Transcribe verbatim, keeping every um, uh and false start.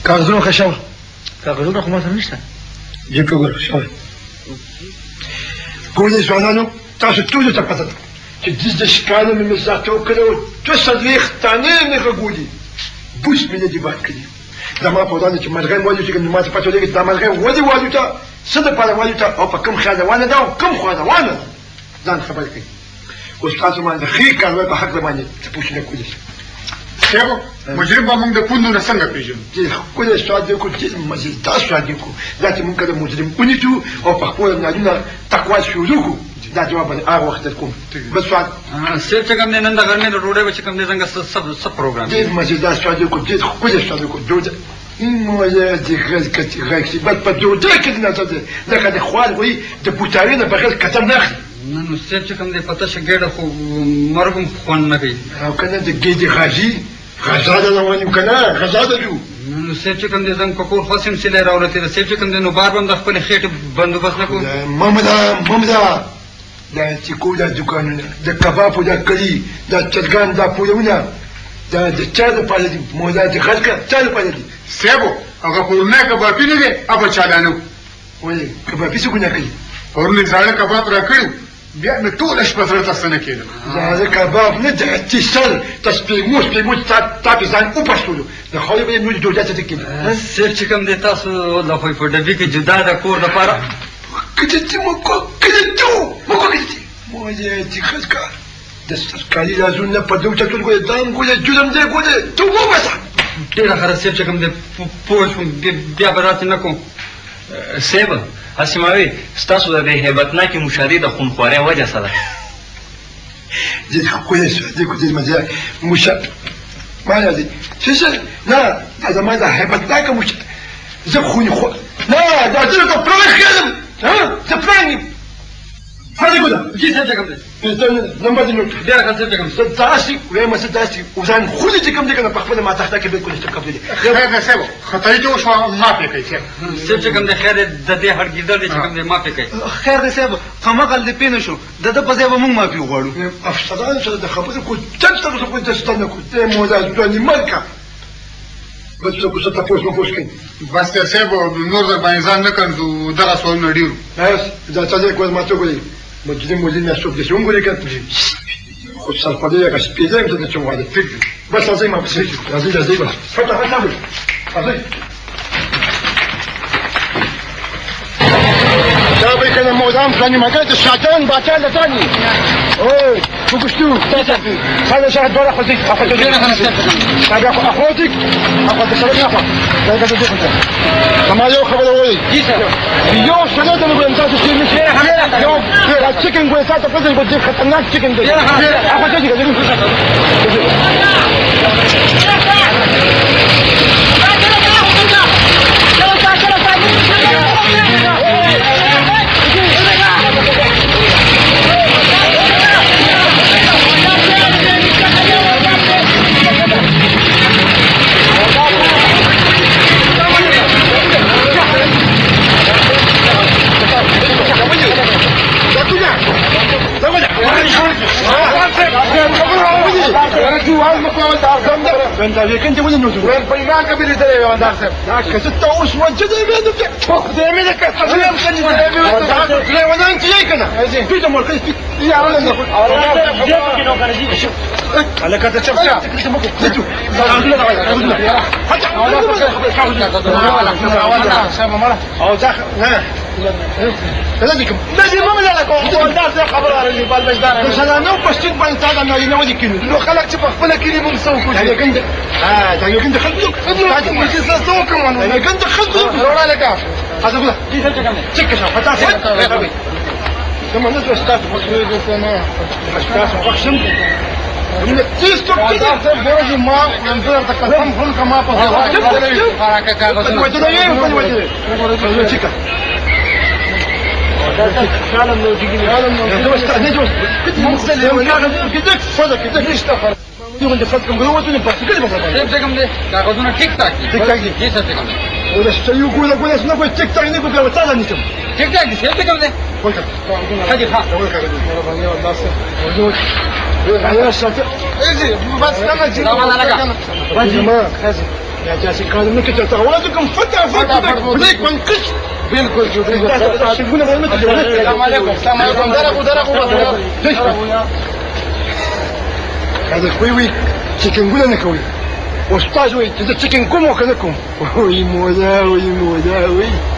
کاغذونه ښه شوه کاغذونه خو ما سره نشته جیب کې وګوره شوی ګورئ ځوانانو تاسو ټولو ته پته ده چې دېرش کاله مې مزاحمت وکړی و دوه څلوېښت دانې مې غږولي بوس مې نه دي باد کړي زما په ودانه چې مرغۍ والوتې که ما ته پته ولګېږي دا مرغۍ ولې والوته څه دپاره والوته او په کوم خیال روانه ده او کوم خوا روانه ده ځان خبر کړئ اوس تاسو باندې د ښې کاروای په حق باندې تپوسونه کولی شئ صاحب مجرم به موږ د پوندو نه څنګه پېژنو ډېر ښکلی سوال دی وکړو ډېر مزېدار سوال دی وکړو دا چې موږ که د مجرم ونیسو او په خپله نالونه تقوا شروع کړو دا جواب به هغه وخت درکوم بل سوال صاحب چې کوم دی نن د غرمې د ډوډۍ به چې کوم دی څنګه څه پروګرام ډېر مزېدار سوال دی وکړو ډېر ښکلی سوال دی وکړو ډوډۍ مویه د غږ بس په ډوډۍ کې د نظر دی لکه د خوار وایي د بوتارۍ نه بغیر کتل نه اخلي نه نو صاحب چې کوم دی په تشه ګېډه خو مرګ هم خوند نه کوي او که نه د ګېډې غازي غذا ده روانیم که نه غذا ده جو نو صاحب چې کوم دی زموږ په کور خاص هم سیلی راورتې ده صاحب چې کوم دی نو بار به هم د خپلې خېټې بندوبست نه کوو ممده ممده دا تیکو دا دوکانونه د کبابو دا کلي دا چرګان دا پولونه دا د چا دپاره دي مودا د خلکه چا دپاره دي صاحبو هغه پورنی کبابي نه دی هغه چالانه ولې کبابي څه ګناه کوي پرونی زاړه کباب را کړي بیا مې ټوله شپه زړه ته څه نه کېدم زاړه کباب نه د اتصال د سپېږمو سپېږمو تا پې ځان وپړسولو د خولې به یې نورې ډوډۍ ته څه کېږي صاحب چې کوم دی تاسو د خو په ډبي کې جدا د کور دپاره کدتی مکو کدتو مکو کدتی موجه تی خلکا د سرکاري رازون نه په دوه چتول ګوله دام ګوله جوړم دی ګوله ته وباسه ډېره ښه ده صاحب چې کوم دی پوه شوم بیا به راتې نه کوم صاحب هسې ما وی ستاسو د دې هیبتناکې مشاهدې د خونخوارۍ وجه څه ده ډېر ښکلی سوال دی ډېر مزه مشا ما نه دی څه څه نه دا زما د هیبتناکه مشا زه خونخوار نه دا زه لکه پړانګ ښکارم زه پړانګ یم هذا كله جي صاحب چې کوم دی نمبر دې نوټ ډېره ښه صاحب چې کوم زه داسې وایم زه داسې وځان خودي چې کوم دی که نه په خپله ما تخته کې بلکل اسټپ کړی دی خیر دی صاحب خطایي چې وشوه معاف یې کوئ صاحب صاحب چې کوم دی خیر د دې هډګېدل دی چې کوم دی معاف یې کوي خیر دی صاحب همغه دې پې نه شو د ده په ځای به موږ معافي وغواړو افسرانو سره د خبرو کو چل سره خو دسته نه کو ته مودا ځواني ملکه بس څه کو څه تاسو مو پوښتنه بس ته صاحب نور در باندې ځان نه کړو دغه سوالونه ډېر بس دا څه کوم ما ته کوي مجرم مولين نشوف دي شو نقول لك خد صرفديه كاش بيزا انت تشوف هذا فكر بس زي ما بس زي زي بس فتح فتح زي شابي كان مودام ثاني ما قلت الشعتان بعتها ثاني اوه شو قشتو هذا شاهد برا اخوتك اخوتك هذا اخوتك اخوتك سلام اخوك لا تقدر تقول كما يو خبر وي يو شنو ده نقول انت تشيل مش يو التشيكن قول ساعه فضل بدي خطرناك تشيكن ده اخوتك انت كنت وين نوتو وين بيمان قبل ترى يا ودار سب لا كنت توش وجد يمينك فوق يمينك انا مخلي لا وانا انت جاي كنا في دمر كيف يا ولا جيبك لو كان يجي شوف انا كنت شوف يا كنت ممكن تجو حتى او داخل لازم لازم ما لا لك ودار زي خبر على بال بجدار بس انا نو بس تبان انت انا اللي نودي كيلو لو خلك تبقى فلا كيلو مسوي كل هذا كنت اه ده كنت خدك خدك مش لسه كمان انا كنت خدك ولا لك هذا بلا دي تلك كمان تشك شوف فتاس يا غبي كمان نزل استاذ مسؤول انا استاذ وخشم من تيستو كده برج ما منظر تكلم هم كما بس حركه كاغذ وجده يم وجده تشك فعلا لو تجي فعلا لو استعديتوا كنت مخزن يوم كده صدق كده اشتغل يوم دخلتكم جوه وانتوا بس كده بقى صاحب څنګه دي کاغذونه ټیک ټاک دي ټیک ټاک دي جی صاحب څنګه ولا شيء يقول لك ولا شنو ټیک ټاک نه کوي وتا نه نشم ټیک ټاک دي صاحب څنګه دي قلت حاجه ها اقول لك ربانيه والله موجود يا شاطر اجي بس انا جيت طبعا انا قاعد يا جماعه يا جاسي كان منك تتغوازكم فتح فتح بديك منكش بالكل شو السلام عليكم السلام عليكم درقوا درقوا هذا خوي تشيكن قول انا كوي واستاذ وي تشيكن كوم وكذاكم وي مودا وي مودا وي